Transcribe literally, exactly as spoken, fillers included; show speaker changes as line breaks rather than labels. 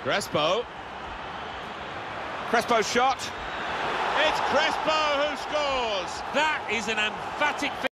Crespo. Crespo shot. It's Crespo who scores.
That is an emphatic